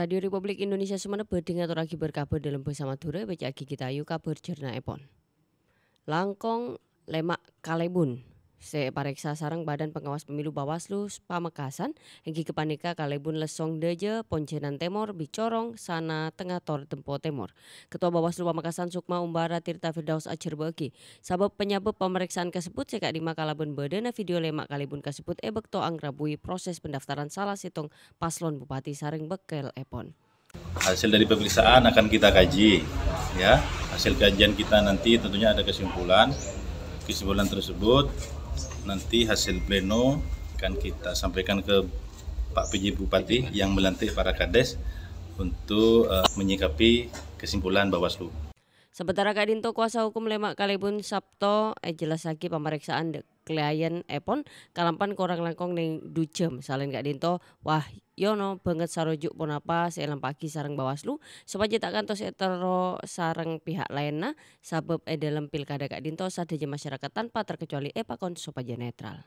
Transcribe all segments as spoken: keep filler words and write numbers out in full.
Radio Republik Indonesia Sumenep beding aturake berkabar dalam bersama Dure baca agi kita ayu kabar jerna epon. Langkong lemak kalebun se pareksa sarang Badan Pengawas Pemilu Bawaslu Pamekasan hinggi kepanika kalebun lesong deje Poncenan Temor bicorong sana tengah tor tempo Temor. Ketua Bawaslu Pamekasan Sukma Umbara Tirta Firdaus acer bagi sabab penyebab pemeriksaan tersebut sekak lima kalebun bedena video lemak kalebun tersebut ebek to angrabui proses pendaftaran salah situng paslon Bupati Sareng Bekel Epon. Hasil dari pemeriksaan akan kita kaji, ya. Hasil kajian kita nanti tentunya ada kesimpulan. Kesimpulan tersebut nanti hasil pleno akan kita sampaikan ke Pak P J Bupati yang melantik para kades untuk uh, menyikapi kesimpulan Bawaslu. Sementara Kadinto kuasa hukum lemak kalebun Sabto eh jelas lagi pemeriksaan de klien Epon kalampan korang langkong neng ducem salin Kadinto wah yono banget sarujuk pun apa seelam pagi sarang Bawaslu supaya takkan tos etero sarang pihak lainnya sabab eh dalam pilkada Kadinto sadeja masyarakat tanpa terkecuali epakon supaya netral.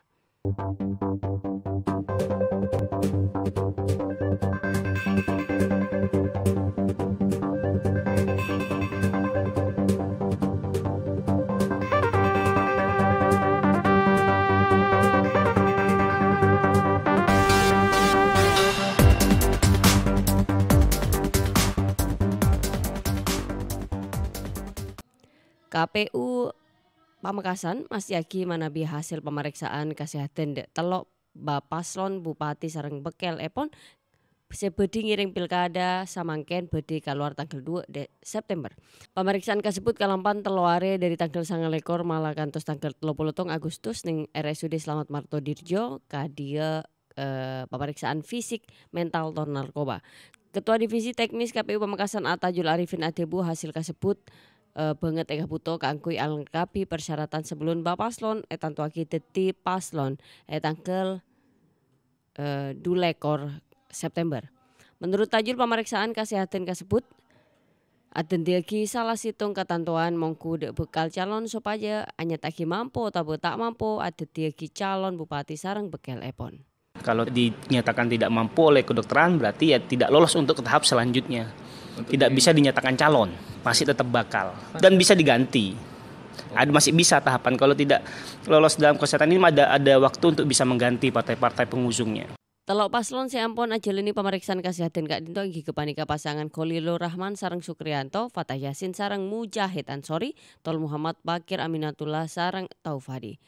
K P U Pamekasan masih lagi manabi hasil pemeriksaan kesehatan dek telok Bapaslon Bupati Sareng Bekel Epon sebedi ngiring pilkada samangken bedi keluar tanggal dua September. Pemeriksaan tersebut kalampan teluare dari tanggal sangat lekor malah kantos tanggal tiga puluh Agustus ning R S U D Slamet Marto Dirjo kadia eh, pemeriksaan fisik mental tor narkoba. Ketua Divisi Teknis K P U Pamekasan Atajul Arifin Adebu hasil tersebut Uh, banget eka buto kangkui alengkapi persyaratan sebelum bapaslon etan tuaki teti paslon etangkel uh, dulekor September. Menurut tajul pemeriksaan kesehatan tersebut aden diagi salah situng ketentuan mongku dek bekal calon supaya anyat aki mampu atau tak mampu ada diagi calon Bupati Sareng Bekel Epon. Kalau dinyatakan tidak mampu oleh kedokteran berarti ya tidak lolos untuk ke tahap selanjutnya. Tidak bisa dinyatakan calon, masih tetap bakal dan bisa diganti. Ada masih bisa tahapan kalau tidak lolos dalam kesehatan ini ada ada waktu untuk bisa mengganti partai-partai pengusungnya. Telok paslon seampun ajalini pemeriksaan kesehatan Kak Dinto inggi kepanika pasangan Kolilo Rahman sareng Sukrianto, Fatah Yasin sareng Mujahid Ansori, Tol Muhammad Bakir Aminatullah sareng Taufadi.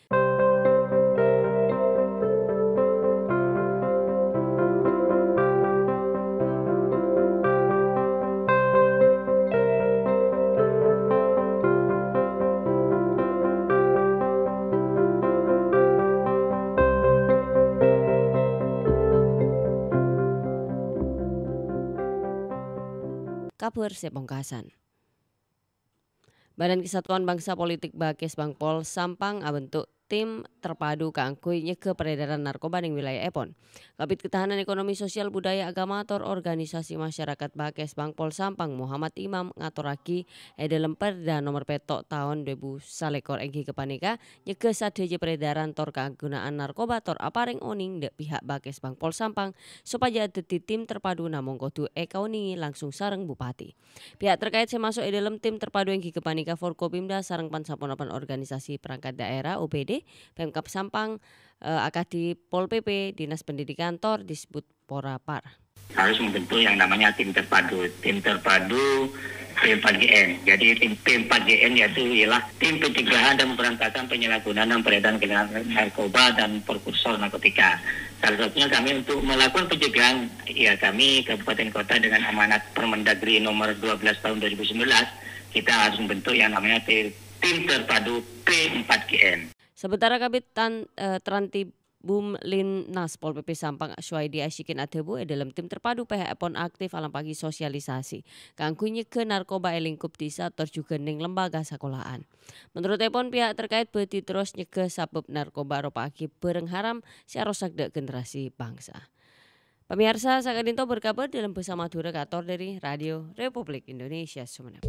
Kabar sepongkasan. Badan Kesatuan Bangsa Politik Bakes Bangpol Sampang abentuk tim terpadu kangkui nyeke peredaran narkoba ning wilayah Epon. Kabid Ketahanan Ekonomi Sosial Budaya Agama atau Organisasi Masyarakat Bakes Bangpol Sampang Muhammad Imam ngaturaki dalam Perda nomor petok tahun dua ribu salekor enggi kepanika nyeke sadeje peredaran tor kegunaan narkoba tor apareng oning dek pihak Bakes Bangpol Sampang supaya dadi tim terpadu namung kudu ekauni langsung sareng Bupati. Pihak terkait semasuk dalam tim terpadu enggi kepanika Forkopimda sareng pansaponapan organisasi perangkat daerah O P D Pemkab Sampang, eh, Akadi Pol P P, Dinas Pendidikan Tor disebut Porapar. Harus membentuk yang namanya tim terpadu, tim terpadu P empat G N. Jadi tim P empat G N yaitu ialah tim pencegahan dan pemberantasan penyalahgunaan dan peredaran narkoba dan prekursor narkotika. Salah satunya kami untuk melakukan pencegahan, ya kami Kabupaten Kota dengan amanat Permendagri nomor dua belas tahun dua ribu sembilan belas, kita harus membentuk yang namanya tim terpadu P empat G N. Sementara Kabit Tan, uh, Trantibum Linnas Pol P P Sampang Syuaidi Asyikin Adebu e dalam tim terpadu P H Epon aktif alam pagi sosialisasi kangkunya ke narkoba e lingkup desa atau juga ning lembaga sekolahan. Menurut Epon pihak terkait beti terus nyeke sabab narkoba ropaki bereng haram siarosak dek generasi bangsa. Pemirsa Sakadinto berkabar dalam bersama Dura Kator dari Radio Republik Indonesia Sumenep.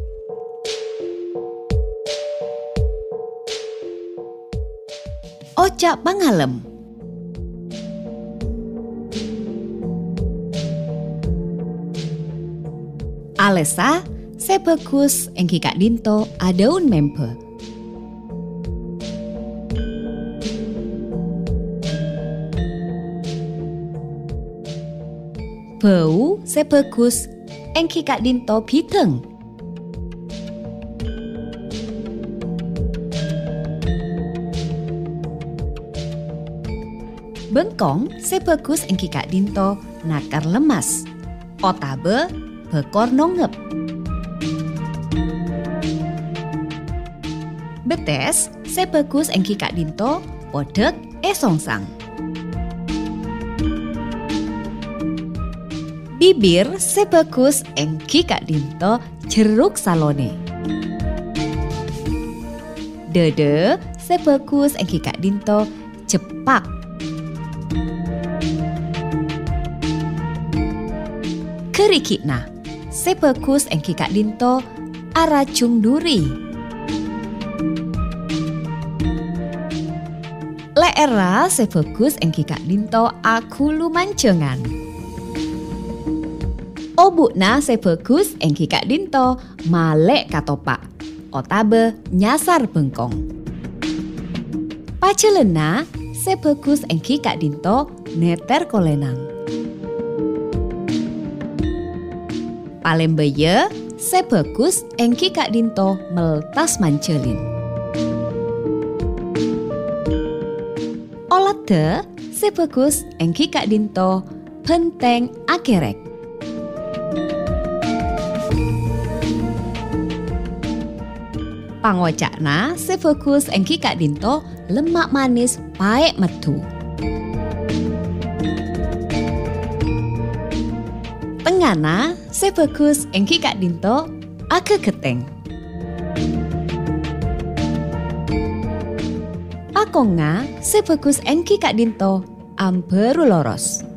Oca Pangalem. Palesa, sebagus engki Kak Dinto adaun member. Bau sebagus engki Kak Dinto biteng. Bengkong sebagus engki Kak Dinto nakar lemas. Otabe bekor nongep. Betes sebagus engki Kak Dinto podek esongsang. Bibir sebagus engki Kak Dinto jeruk salone. Dede sebagus engki Kak Dinto cepak. Kerikina sebagus engki Kak Dinto aracung duri. Leera sebagus engki Kak Dinto akulu mancengan. Obukna sebagus engki Kak Dinto malek katopak. Otabe nyasar bengkong. Pacelena sebagus engki Kak Dinto neter kolenang. Palembeye sebagus engki Kak Dinto meltas mancelin. Olate sebagus engki Kak Dinto penteng akerek. Pangocakna sebagus engki Kak Dinto lemak manis paek metu. Tengana sebagus engki Kak Dinto ake keteng. Pakonga sebagus engki Kak Dinto amberu loros.